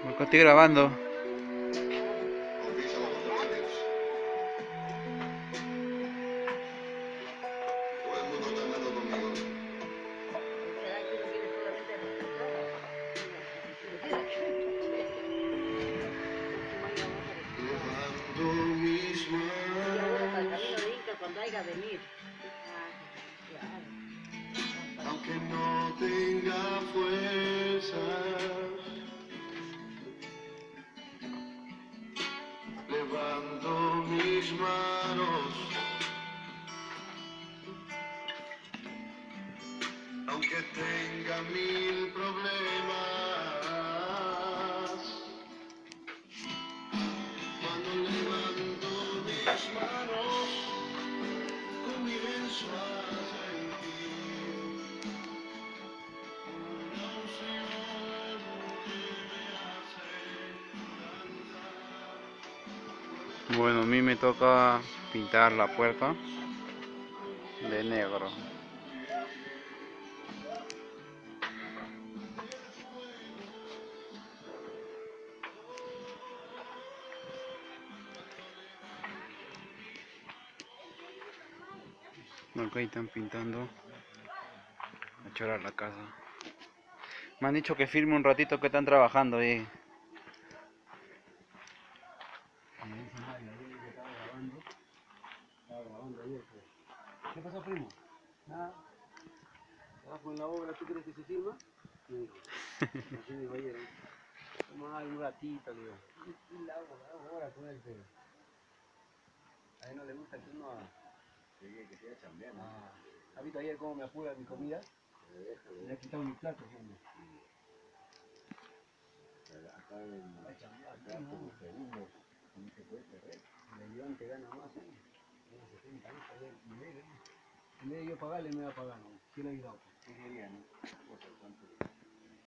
Acá estoy grabando. Cuando haya venir. Aunque no tenga fuerzas, levanto mis manos, aunque tenga mil problemas. Cuando levanto mis manos, comienzo a sentir una unción que me hace cantar. Bueno, a mí me toca pintar la puerta de negro. Acá están pintando a chorar la casa. Me han dicho que firme un ratito que están trabajando ahí. ¿Qué pasó, primo? Nada. ¿Trabajo en la obra? ¿Tú crees que se firma? Me dijo. Así dijo ayer. Toma un ratito, le digo. Y la hago ahora con él, pero a él no le gusta que uno que siga chambeando. ¿Has visto ayer cómo me apura mi comida? Le he quitado mi plato, hombre. Acá como segundos, no se puede perder. El ayudante gana más, ¿eh? Gana 70 años, en vez de yo pagarle, me va a pagar, ¿no? ¿Quién le ha ayudado? ¿Qué quería, no?